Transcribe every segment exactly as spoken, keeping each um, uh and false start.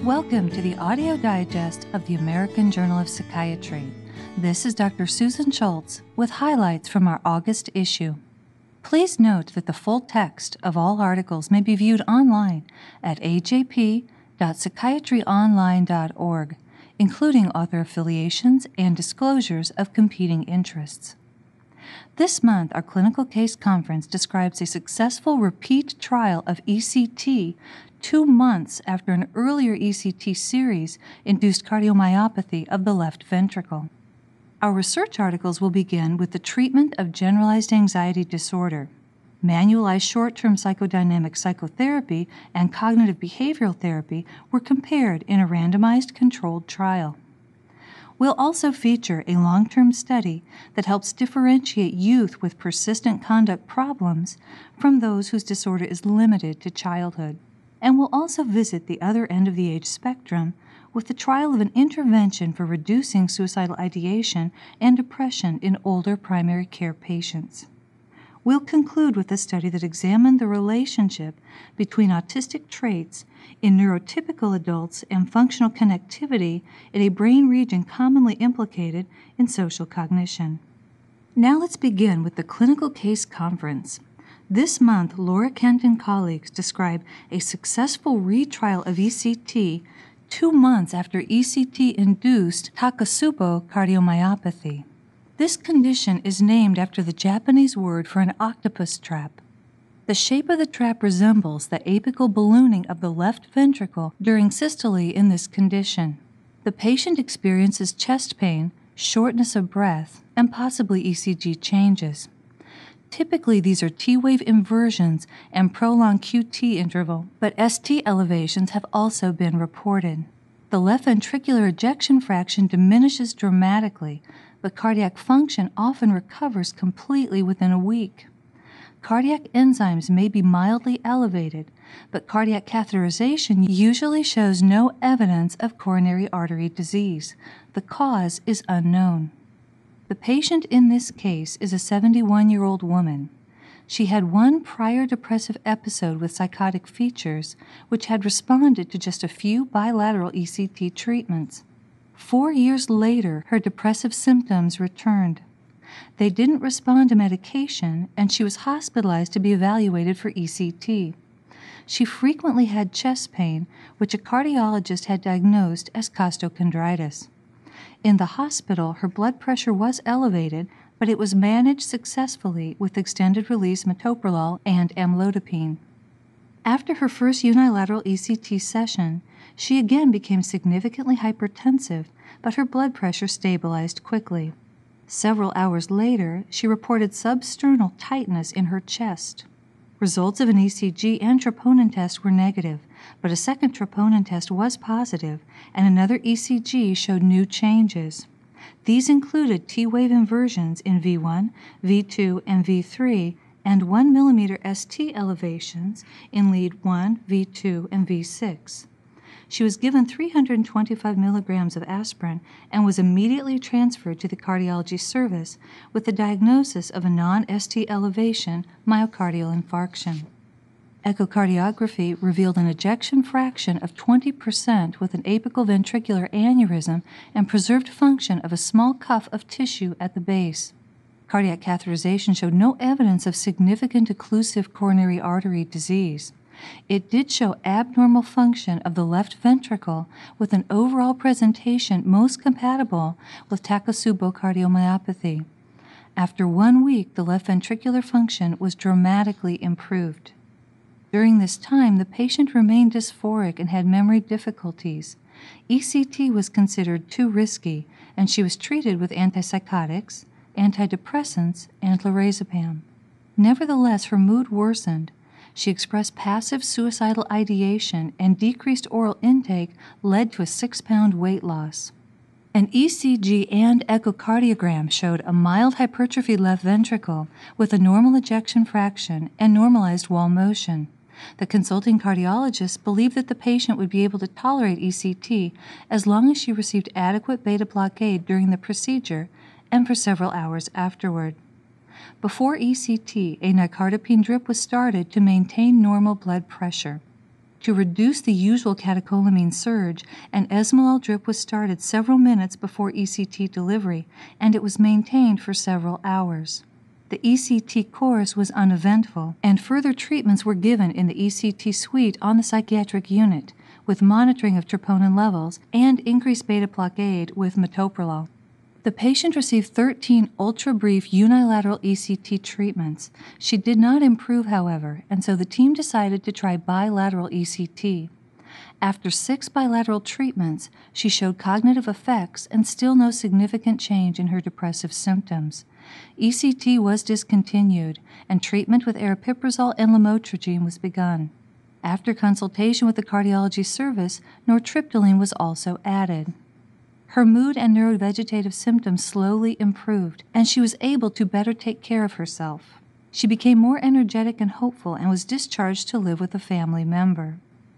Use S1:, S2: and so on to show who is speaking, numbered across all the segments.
S1: Welcome to the audio digest of the American Journal of Psychiatry. This is Doctor Susan Schultz with highlights from our August issue. Please note that the full text of all articles may be viewed online at a j p dot psychiatry online dot org, including author affiliations and disclosures of competing interests. This month, our clinical case conference describes a successful repeat trial of E C T two months after an earlier E C T series induced cardiomyopathy of the left ventricle. Our research articles will begin with the treatment of generalized anxiety disorder. Manualized short-term psychodynamic psychotherapy and cognitive behavioral therapy were compared in a randomized controlled trial. We'll also feature a long-term study that helps differentiate youth with persistent conduct problems from those whose disorder is limited to childhood. And we'll also visit the other end of the age spectrum with the trial of an intervention for reducing suicidal ideation and depression in older primary care patients. We'll conclude with a study that examined the relationship between autistic traits in neurotypical adults and functional connectivity in a brain region commonly implicated in social cognition. Now let's begin with the clinical case conference. This month, Laura Kent and colleagues describe a successful retrial of E C T two months after E C T-induced Takotsubo cardiomyopathy. This condition is named after the Japanese word for an octopus trap. The shape of the trap resembles the apical ballooning of the left ventricle during systole in this condition. The patient experiences chest pain, shortness of breath, and possibly E C G changes. Typically, these are T-wave inversions and prolonged Q T interval, but S T elevations have also been reported. The left ventricular ejection fraction diminishes dramatically, but cardiac function often recovers completely within a week. Cardiac enzymes may be mildly elevated, but cardiac catheterization usually shows no evidence of coronary artery disease. The cause is unknown. The patient in this case is a seventy-one-year-old woman. She had one prior depressive episode with psychotic features, which had responded to just a few bilateral E C T treatments. Four years later, her depressive symptoms returned. They didn't respond to medication, and she was hospitalized to be evaluated for E C T. She frequently had chest pain, which a cardiologist had diagnosed as costochondritis. In the hospital, her blood pressure was elevated, but it was managed successfully with extended-release metoprolol and amlodipine. After her first unilateral E C T session, she again became significantly hypertensive, but her blood pressure stabilized quickly. Several hours later, she reported substernal tightness in her chest. Results of an E C G and troponin test were negative, but a second troponin test was positive, and another E C G showed new changes. These included T-wave inversions in V one, V two, and V three, and one millimeter S T elevations in lead one, V two, and V six. She was given three hundred twenty-five milligrams of aspirin and was immediately transferred to the cardiology service with the diagnosis of a non-S T elevation myocardial infarction. Echocardiography revealed an ejection fraction of twenty percent with an apical ventricular aneurysm and preserved function of a small cuff of tissue at the base. Cardiac catheterization showed no evidence of significant occlusive coronary artery disease. It did show abnormal function of the left ventricle with an overall presentation most compatible with Takotsubo cardiomyopathy. After one week, the left ventricular function was dramatically improved. During this time, the patient remained dysphoric and had memory difficulties. E C T was considered too risky, and she was treated with antipsychotics, antidepressants, and lorazepam. Nevertheless, her mood worsened. She expressed passive suicidal ideation, and decreased oral intake led to a six-pound weight loss. An E C G and echocardiogram showed a mild hypertrophy left ventricle with a normal ejection fraction and normalized wall motion. The consulting cardiologist believed that the patient would be able to tolerate E C T as long as she received adequate beta blockade during the procedure and for several hours afterward. Before E C T, a nicardipine drip was started to maintain normal blood pressure. To reduce the usual catecholamine surge, an esmolol drip was started several minutes before E C T delivery, and it was maintained for several hours. The E C T course was uneventful, and further treatments were given in the E C T suite on the psychiatric unit, with monitoring of troponin levels and increased beta blockade with metoprolol. The patient received thirteen ultra-brief unilateral E C T treatments. She did not improve, however, and so the team decided to try bilateral E C T. After six bilateral treatments, she showed cognitive effects and still no significant change in her depressive symptoms. E C T was discontinued, and treatment with aripiprazole and lamotrigine was begun. After consultation with the cardiology service, nortriptyline was also added. Her mood and neurovegetative symptoms slowly improved, and she was able to better take care of herself. She became more energetic and hopeful and was discharged to live with a family member.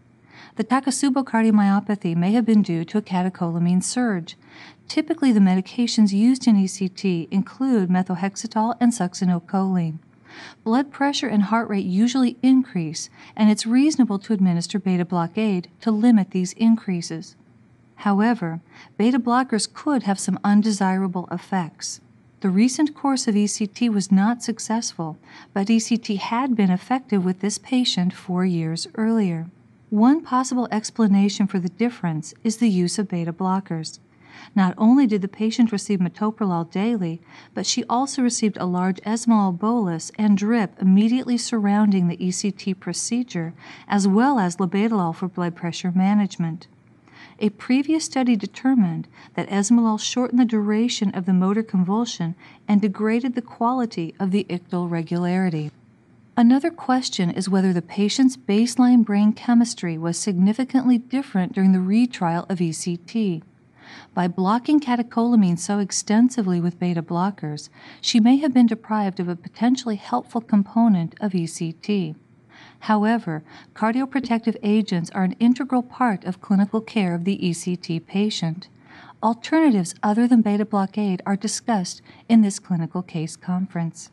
S1: The Takotsubo cardiomyopathy may have been due to a catecholamine surge. Typically, the medications used in E C T include methohexital and succinylcholine. Blood pressure and heart rate usually increase, and it's reasonable to administer beta blockade to limit these increases. However, beta blockers could have some undesirable effects. The recent course of E C T was not successful, but E C T had been effective with this patient four years earlier. One possible explanation for the difference is the use of beta blockers. Not only did the patient receive metoprolol daily, but she also received a large esmolol bolus and drip immediately surrounding the E C T procedure, as well as labetalol for blood pressure management. A previous study determined that esmolol shortened the duration of the motor convulsion and degraded the quality of the ictal regularity. Another question is whether the patient's baseline brain chemistry was significantly different during the retrial of E C T. By blocking catecholamine so extensively with beta blockers, she may have been deprived of a potentially helpful component of E C T. However, cardioprotective agents are an integral part of clinical care of the E C T patient. Alternatives other than beta blockade are discussed in this clinical case conference.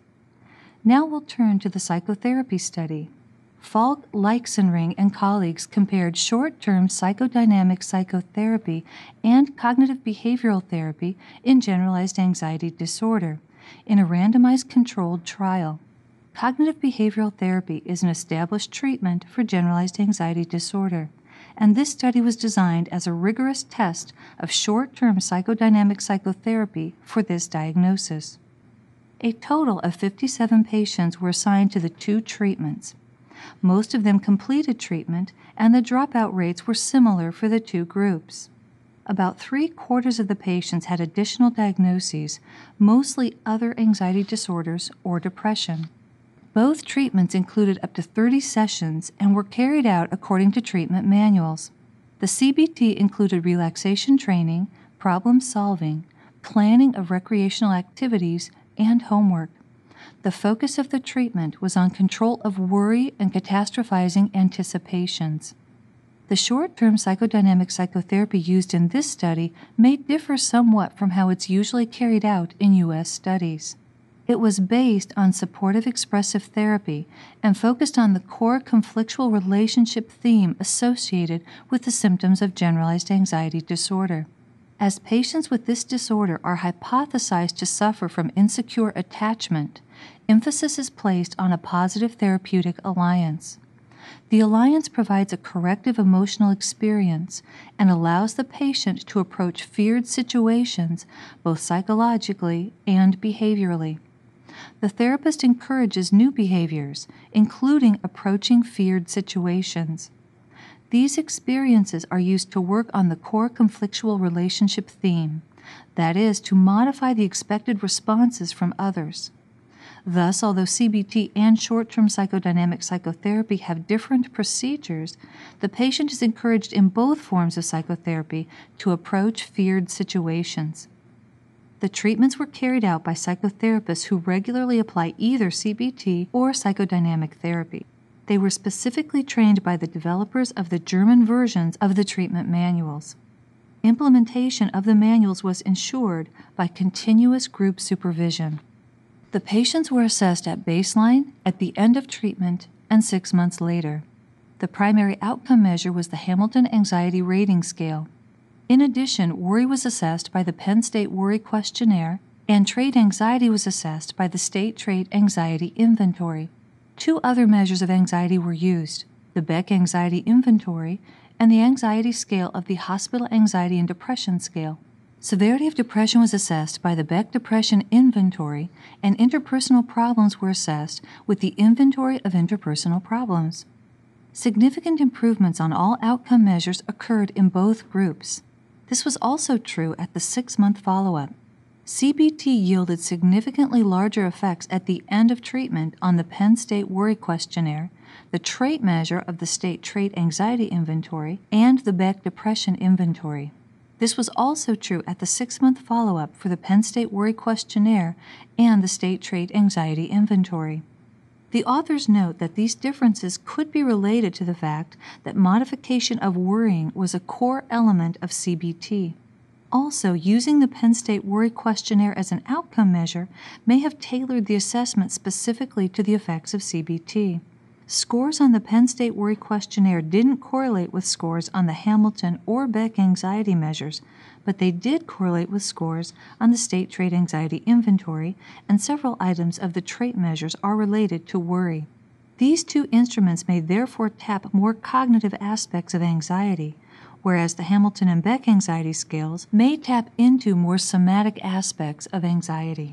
S1: Now we'll turn to the psychotherapy study. Falk, Leixenring, and colleagues compared short-term psychodynamic psychotherapy and cognitive behavioral therapy in generalized anxiety disorder in a randomized controlled trial. Cognitive behavioral therapy is an established treatment for generalized anxiety disorder, and this study was designed as a rigorous test of short-term psychodynamic psychotherapy for this diagnosis. A total of fifty-seven patients were assigned to the two treatments. Most of them completed treatment, and the dropout rates were similar for the two groups. About three-quarters of the patients had additional diagnoses, mostly other anxiety disorders or depression. Both treatments included up to thirty sessions and were carried out according to treatment manuals. The C B T included relaxation training, problem solving, planning of recreational activities, and homework. The focus of the treatment was on control of worry and catastrophizing anticipations. The short-term psychodynamic psychotherapy used in this study may differ somewhat from how it's usually carried out in U S studies. It was based on supportive expressive therapy and focused on the core conflictual relationship theme associated with the symptoms of generalized anxiety disorder. As patients with this disorder are hypothesized to suffer from insecure attachment, emphasis is placed on a positive therapeutic alliance. The alliance provides a corrective emotional experience and allows the patient to approach feared situations both psychologically and behaviorally. The therapist encourages new behaviors, including approaching feared situations. These experiences are used to work on the core conflictual relationship theme, that is, to modify the expected responses from others. Thus, although C B T and short-term psychodynamic psychotherapy have different procedures, the patient is encouraged in both forms of psychotherapy to approach feared situations. The treatments were carried out by psychotherapists who regularly apply either C B T or psychodynamic therapy. They were specifically trained by the developers of the German versions of the treatment manuals. Implementation of the manuals was ensured by continuous group supervision. The patients were assessed at baseline, at the end of treatment, and six months later. The primary outcome measure was the Hamilton Anxiety Rating Scale. In addition, worry was assessed by the Penn State Worry Questionnaire, and trait anxiety was assessed by the State Trait Anxiety Inventory. Two other measures of anxiety were used, the Beck Anxiety Inventory and the Anxiety Scale of the Hospital Anxiety and Depression Scale. Severity of depression was assessed by the Beck Depression Inventory, and interpersonal problems were assessed with the Inventory of Interpersonal Problems. Significant improvements on all outcome measures occurred in both groups. This was also true at the six-month follow-up. C B T yielded significantly larger effects at the end of treatment on the Penn State Worry Questionnaire, the trait measure of the State Trait Anxiety Inventory, and the Beck Depression Inventory. This was also true at the six-month follow-up for the Penn State Worry Questionnaire and the State Trait Anxiety Inventory. The authors note that these differences could be related to the fact that modification of worrying was a core element of C B T. Also, using the Penn State Worry Questionnaire as an outcome measure may have tailored the assessment specifically to the effects of C B T. Scores on the Penn State Worry Questionnaire didn't correlate with scores on the Hamilton or Beck anxiety measures, but they did correlate with scores on the State Trait Anxiety Inventory, and several items of the trait measures are related to worry. These two instruments may therefore tap more cognitive aspects of anxiety, whereas the Hamilton and Beck anxiety scales may tap into more somatic aspects of anxiety.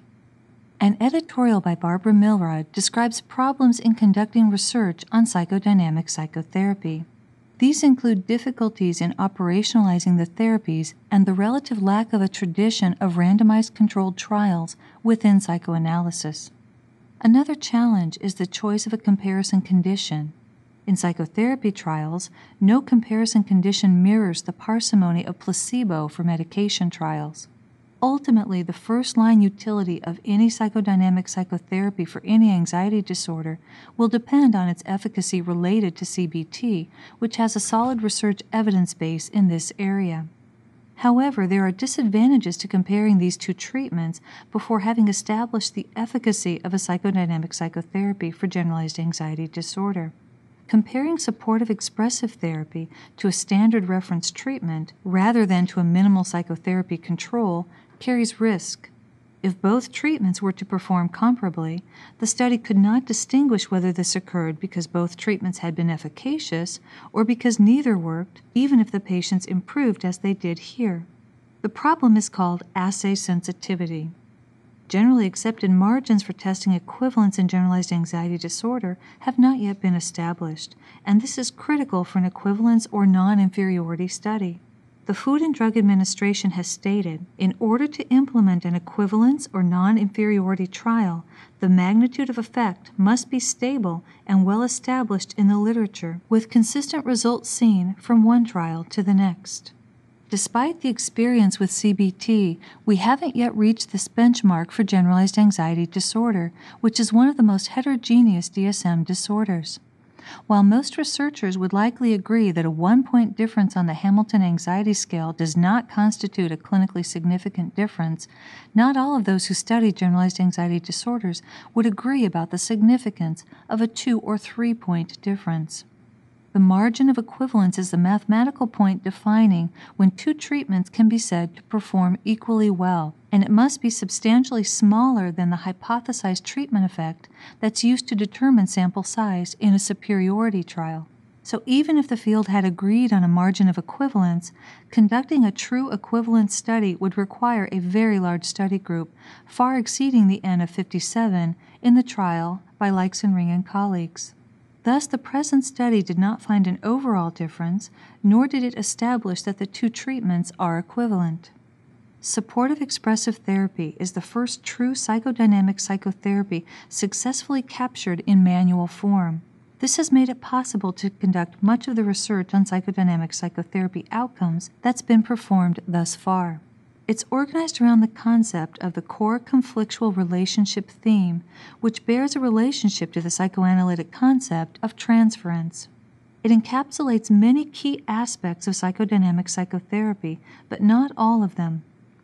S1: An editorial by Barbara Milrod describes problems in conducting research on psychodynamic psychotherapy. These include difficulties in operationalizing the therapies and the relative lack of a tradition of randomized controlled trials within psychoanalysis. Another challenge is the choice of a comparison condition. In psychotherapy trials, no comparison condition mirrors the parsimony of placebo for medication trials. Ultimately, the first-line utility of any psychodynamic psychotherapy for any anxiety disorder will depend on its efficacy related to C B T, which has a solid research evidence base in this area. However, there are disadvantages to comparing these two treatments before having established the efficacy of a psychodynamic psychotherapy for generalized anxiety disorder. Comparing supportive expressive therapy to a standard reference treatment rather than to a minimal psychotherapy control carries risk. If both treatments were to perform comparably, the study could not distinguish whether this occurred because both treatments had been efficacious or because neither worked, even if the patients improved as they did here. The problem is called assay sensitivity. Generally accepted margins for testing equivalence in generalized anxiety disorder have not yet been established, and this is critical for an equivalence or non-inferiority study. The Food and Drug Administration has stated, in order to implement an equivalence or non-inferiority trial, the magnitude of effect must be stable and well established in the literature, with consistent results seen from one trial to the next. Despite the experience with C B T, we haven't yet reached this benchmark for generalized anxiety disorder, which is one of the most heterogeneous D S M disorders. While most researchers would likely agree that a one-point difference on the Hamilton Anxiety Scale does not constitute a clinically significant difference, not all of those who study generalized anxiety disorders would agree about the significance of a two- or three-point difference. The margin of equivalence is the mathematical point defining when two treatments can be said to perform equally well, and it must be substantially smaller than the hypothesized treatment effect that's used to determine sample size in a superiority trial. So even if the field had agreed on a margin of equivalence, conducting a true equivalence study would require a very large study group, far exceeding the N of fifty-seven in the trial by Leixenring and colleagues. Thus, the present study did not find an overall difference, nor did it establish that the two treatments are equivalent. Supportive expressive therapy is the first true psychodynamic psychotherapy successfully captured in manual form. This has made it possible to conduct much of the research on psychodynamic psychotherapy outcomes that's been performed thus far. It's organized around the concept of the core conflictual relationship theme, which bears a relationship to the psychoanalytic concept of transference. It encapsulates many key aspects of psychodynamic psychotherapy, but not all of them.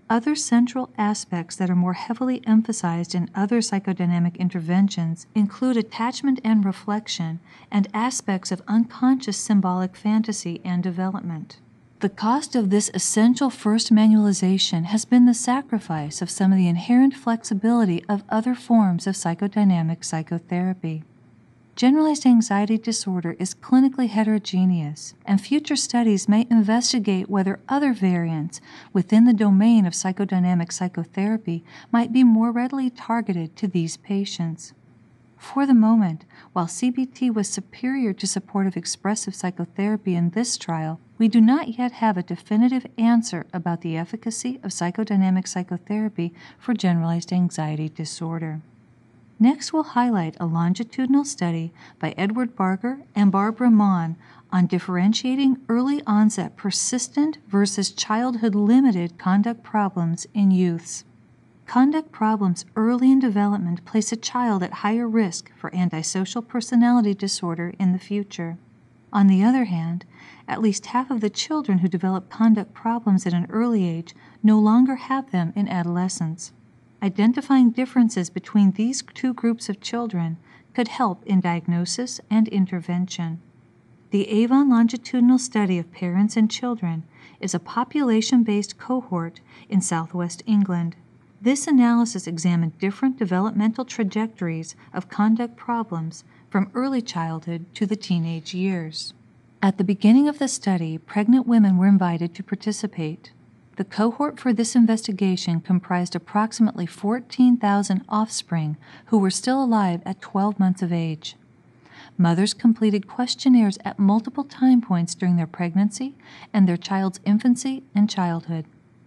S1: Other central aspects that are more heavily emphasized in other psychodynamic interventions include attachment and reflection and aspects of unconscious symbolic fantasy and development. The cost of this essential first manualization has been the sacrifice of some of the inherent flexibility of other forms of psychodynamic psychotherapy. Generalized anxiety disorder is clinically heterogeneous, and future studies may investigate whether other variants within the domain of psychodynamic psychotherapy might be more readily targeted to these patients. For the moment, while C B T was superior to supportive expressive psychotherapy in this trial, we do not yet have a definitive answer about the efficacy of psychodynamic psychotherapy for generalized anxiety disorder. Next, we'll highlight a longitudinal study by Edward Barger and Barbara Mon on differentiating early-onset persistent versus childhood-limited conduct problems in youths. Conduct problems early in development place a child at higher risk for antisocial personality disorder in the future. On the other hand, at least half of the children who develop conduct problems at an early age no longer have them in adolescence. Identifying differences between these two groups of children could help in diagnosis and intervention. The Avon longitudinal study of parents and children is a population-based cohort in southwest England. This analysis examined different developmental trajectories of conduct problems from early childhood to the teenage years. At the beginning of the study, pregnant women were invited to participate. The cohort for this investigation comprised approximately fourteen thousand offspring who were still alive at twelve months of age. Mothers completed questionnaires at multiple time points during their pregnancy and their child's infancy and childhood.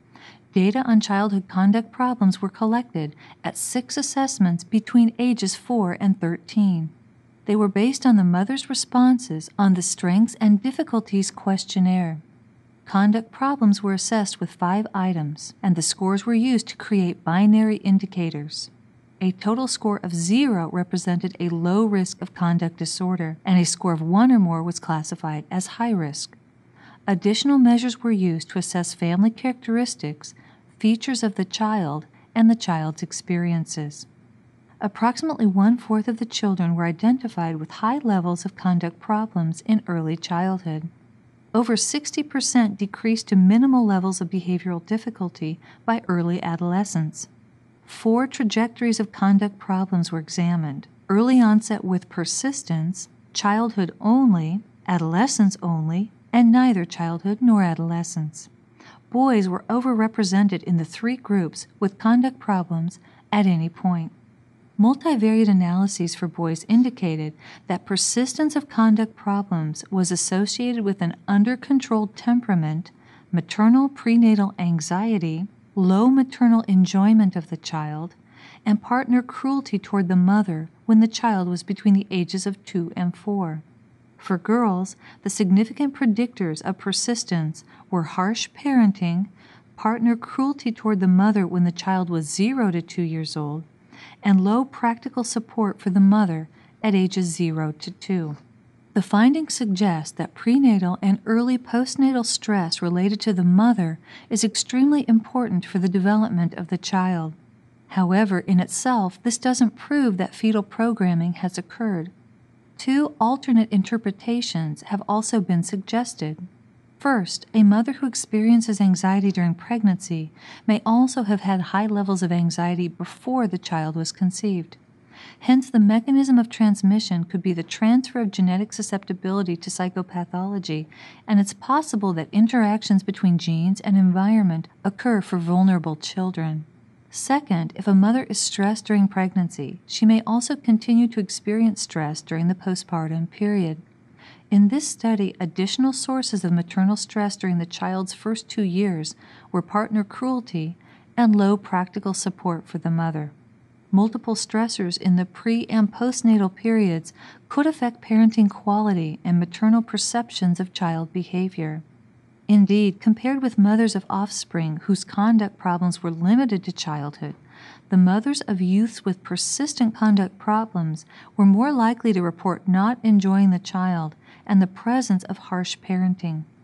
S1: Data on childhood conduct problems were collected at six assessments between ages four and thirteen. They were based on the mother's responses on the Strengths and Difficulties questionnaire. Conduct problems were assessed with five items, and the scores were used to create binary indicators. A total score of zero represented a low risk of conduct disorder, and a score of one or more was classified as high risk. Additional measures were used to assess family characteristics, features of the child, and the child's experiences. Approximately one-fourth of the children were identified with high levels of conduct problems in early childhood. Over sixty percent decreased to minimal levels of behavioral difficulty by early adolescence. Four trajectories of conduct problems were examined: early onset with persistence, childhood only, adolescence only, and neither childhood nor adolescence. Boys were overrepresented in the three groups with conduct problems at any point. Multivariate analyses for boys indicated that persistence of conduct problems was associated with an under-controlled temperament, maternal prenatal anxiety, low maternal enjoyment of the child, and partner cruelty toward the mother when the child was between the ages of two and four. For girls, the significant predictors of persistence were harsh parenting, partner cruelty toward the mother when the child was zero to two years old, and low practical support for the mother at ages zero to two. The findings suggest that prenatal and early postnatal stress related to the mother is extremely important for the development of the child. However, in itself, this doesn't prove that fetal programming has occurred. Two alternate interpretations have also been suggested. First, a mother who experiences anxiety during pregnancy may also have had high levels of anxiety before the child was conceived. Hence, the mechanism of transmission could be the transfer of genetic susceptibility to psychopathology, and it's possible that interactions between genes and environment occur for vulnerable children. Second, if a mother is stressed during pregnancy, she may also continue to experience stress during the postpartum period. In this study, additional sources of maternal stress during the child's first two years were partner cruelty and low practical support for the mother. Multiple stressors in the pre- and postnatal periods could affect parenting quality and maternal perceptions of child behavior. Indeed, compared with mothers of offspring whose conduct problems were limited to childhood, the mothers of youths with persistent conduct problems were more likely to report not enjoying the child and the presence of harsh parenting.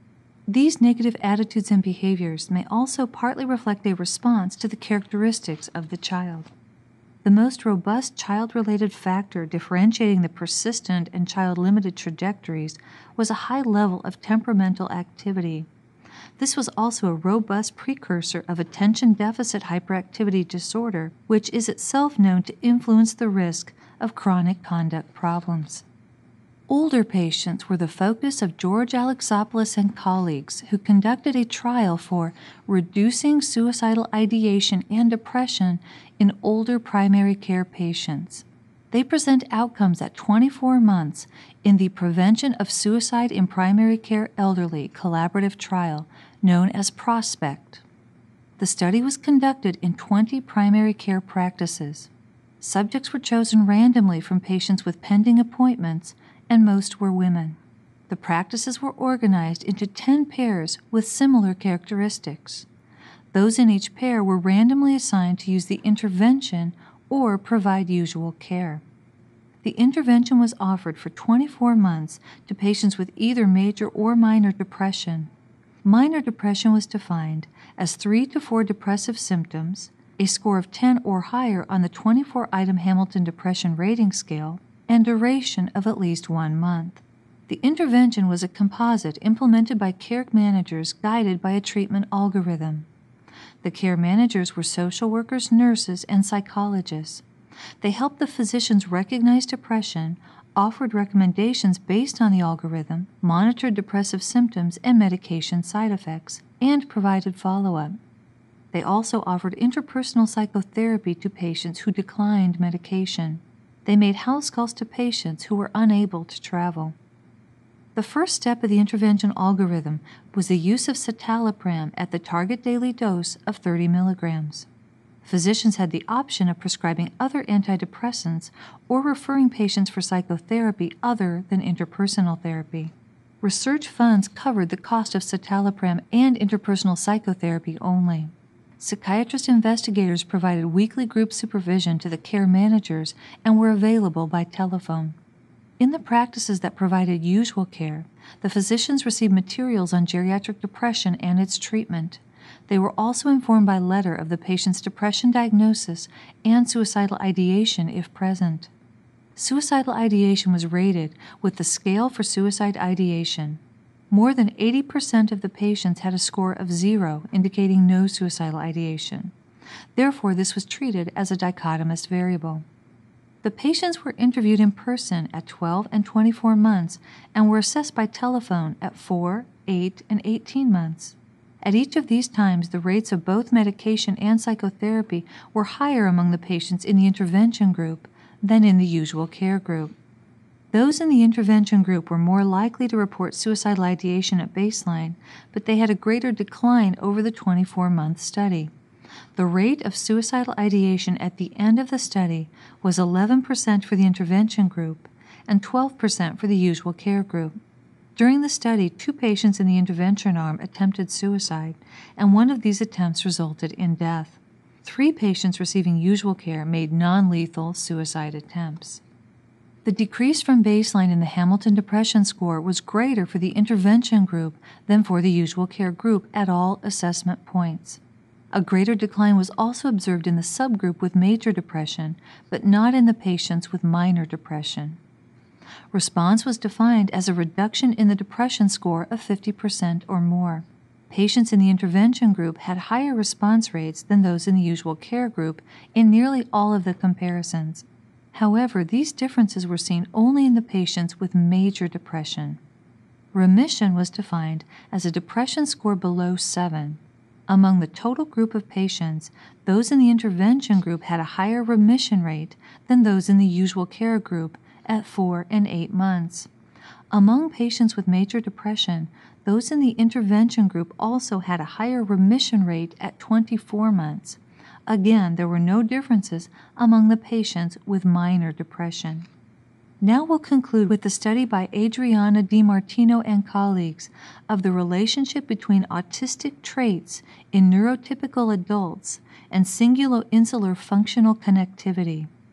S1: These negative attitudes and behaviors may also partly reflect a response to the characteristics of the child. The most robust child-related factor differentiating the persistent and child-limited trajectories was a high level of temperamental activity. This was also a robust precursor of attention deficit hyperactivity disorder, which is itself known to influence the risk of chronic conduct problems. Older patients were the focus of George Alexopoulos and colleagues, who conducted a trial for reducing suicidal ideation and depression in older primary care patients. They present outcomes at twenty-four months in the Prevention of Suicide in Primary Care Elderly collaborative trial known as PROSPECT. The study was conducted in twenty primary care practices. Subjects were chosen randomly from patients with pending appointments, and most were women. The practices were organized into ten pairs with similar characteristics. Those in each pair were randomly assigned to use the intervention or provide usual care. The intervention was offered for twenty-four months to patients with either major or minor depression. Minor depression was defined as three to four depressive symptoms, a score of ten or higher on the twenty-four item Hamilton Depression Rating Scale, and duration of at least one month. The intervention was a composite implemented by care managers guided by a treatment algorithm. The care managers were social workers, nurses, and psychologists. They helped the physicians recognize depression, offered recommendations based on the algorithm, monitored depressive symptoms and medication side effects, and provided follow-up. They also offered interpersonal psychotherapy to patients who declined medication. They made house calls to patients who were unable to travel. The first step of the intervention algorithm was the use of citalopram at the target daily dose of thirty milligrams. Physicians had the option of prescribing other antidepressants or referring patients for psychotherapy other than interpersonal therapy. Research funds covered the cost of citalopram and interpersonal psychotherapy only. Psychiatrist investigators provided weekly group supervision to the care managers and were available by telephone. In the practices that provided usual care, the physicians received materials on geriatric depression and its treatment. They were also informed by letter of the patient's depression diagnosis and suicidal ideation if present. Suicidal ideation was rated with the Scale for Suicide Ideation. More than eighty percent of the patients had a score of zero, indicating no suicidal ideation. Therefore, this was treated as a dichotomous variable. The patients were interviewed in person at twelve and twenty-four months and were assessed by telephone at four, eight, and eighteen months. At each of these times, the rates of both medication and psychotherapy were higher among the patients in the intervention group than in the usual care group. Those in the intervention group were more likely to report suicidal ideation at baseline, but they had a greater decline over the twenty-four month study. The rate of suicidal ideation at the end of the study was eleven percent for the intervention group and twelve percent for the usual care group. During the study, two patients in the intervention arm attempted suicide, and one of these attempts resulted in death. Three patients receiving usual care made non-lethal suicide attempts. The decrease from baseline in the Hamilton Depression Score was greater for the intervention group than for the usual care group at all assessment points. A greater decline was also observed in the subgroup with major depression, but not in the patients with minor depression. Response was defined as a reduction in the depression score of fifty percent or more. Patients in the intervention group had higher response rates than those in the usual care group in nearly all of the comparisons. However, these differences were seen only in the patients with major depression. Remission was defined as a depression score below seven. Among the total group of patients, those in the intervention group had a higher remission rate than those in the usual care group at four and eight months. Among patients with major depression, those in the intervention group also had a higher remission rate at twenty-four months. Again, there were no differences among the patients with minor depression. Now we'll conclude with the study by Adriana DiMartino and colleagues of the relationship between autistic traits in neurotypical adults and cingulo-insular functional connectivity.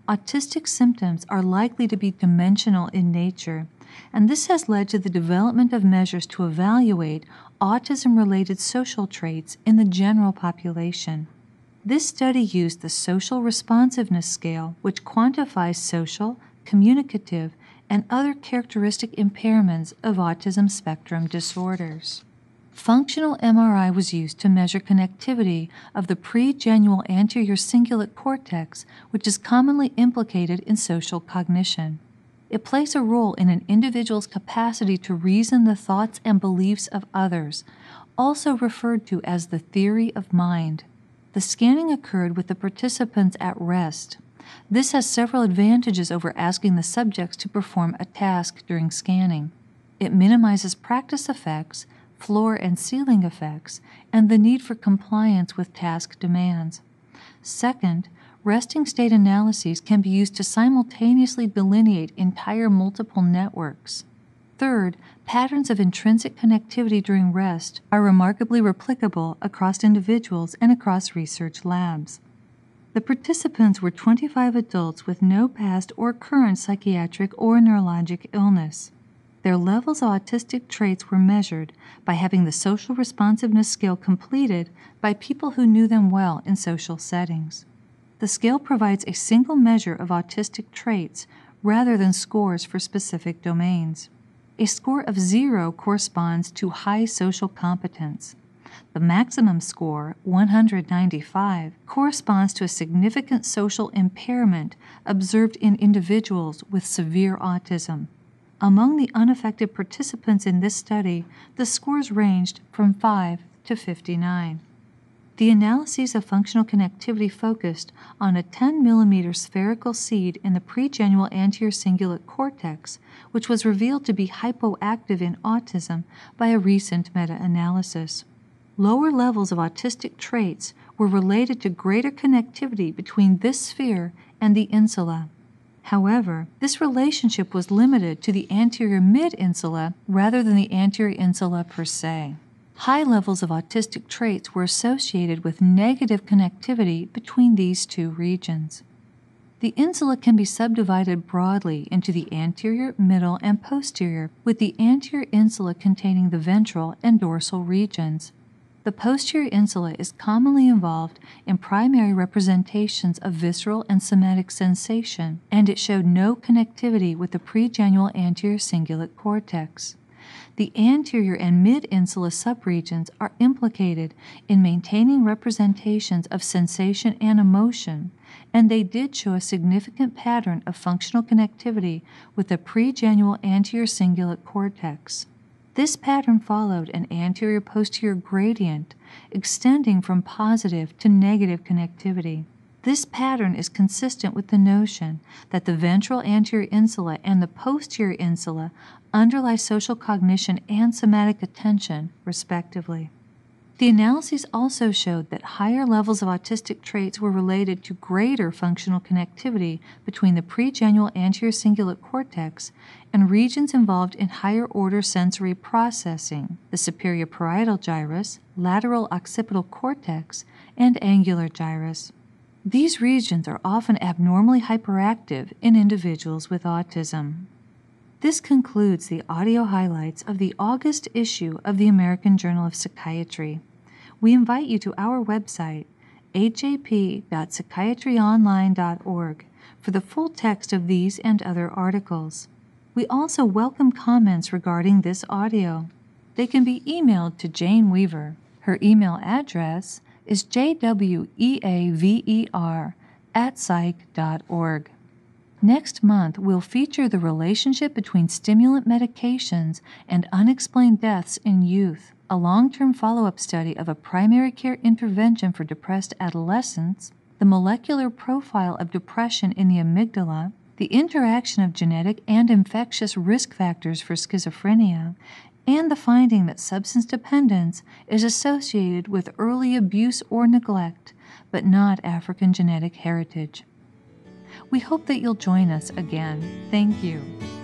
S1: autistic symptoms are likely to be dimensional in nature, and this has led to the development of measures to evaluate autism-related social traits in the general population. This study used the Social Responsiveness Scale, which quantifies social, communicative, and other characteristic impairments of autism spectrum disorders. Functional M R I was used to measure connectivity of the pregenual anterior cingulate cortex, which is commonly implicated in social cognition. It plays a role in an individual's capacity to reason the thoughts and beliefs of others, also referred to as the theory of mind. The scanning occurred with the participants at rest. This has several advantages over asking the subjects to perform a task during scanning. It minimizes practice effects, floor and ceiling effects, and the need for compliance with task demands. Second, resting state analyses can be used to simultaneously delineate entire multiple networks. Third, patterns of intrinsic connectivity during rest are remarkably replicable across individuals and across research labs. The participants were twenty-five adults with no past or current psychiatric or neurologic illness. Their levels of autistic traits were measured by having the Social Responsiveness Scale completed by people who knew them well in social settings. The scale provides a single measure of autistic traits rather than scores for specific domains. A score of zero corresponds to high social competence. The maximum score, one hundred ninety-five, corresponds to a significant social impairment observed in individuals with severe autism. Among the unaffected participants in this study, the scores ranged from five to fifty-nine. The analyses of functional connectivity focused on a ten millimeter spherical seed in the pregenual anterior cingulate cortex, which was revealed to be hypoactive in autism by a recent meta-analysis. Lower levels of autistic traits were related to greater connectivity between this sphere and the insula. However, this relationship was limited to the anterior mid-insula rather than the anterior insula per se. High levels of autistic traits were associated with negative connectivity between these two regions. The insula can be subdivided broadly into the anterior, middle, and posterior, with the anterior insula containing the ventral and dorsal regions. The posterior insula is commonly involved in primary representations of visceral and somatic sensation, and it showed no connectivity with the pregenual anterior cingulate cortex. The anterior and mid-insula subregions are implicated in maintaining representations of sensation and emotion, and they did show a significant pattern of functional connectivity with the pregenual anterior cingulate cortex. This pattern followed an anterior-posterior gradient extending from positive to negative connectivity. This pattern is consistent with the notion that the ventral anterior insula and the posterior insula underlie social cognition and somatic attention, respectively. The analyses also showed that higher levels of autistic traits were related to greater functional connectivity between the pregenual anterior cingulate cortex and regions involved in higher-order sensory processing, the superior parietal gyrus, lateral occipital cortex, and angular gyrus. These regions are often abnormally hyperactive in individuals with autism. This concludes the audio highlights of the August issue of the American Journal of Psychiatry. We invite you to our website, h a p dot psychiatry online dot org, for the full text of these and other articles. We also welcome comments regarding this audio. They can be emailed to Jane Weaver. Her email address is j w e a v e r at psych dot org. Next month, we'll feature the relationship between stimulant medications and unexplained deaths in youth, a long-term follow-up study of a primary care intervention for depressed adolescents, the molecular profile of depression in the amygdala, the interaction of genetic and infectious risk factors for schizophrenia, and the finding that substance dependence is associated with early abuse or neglect, but not African genetic heritage. We hope that you'll join us again. Thank you.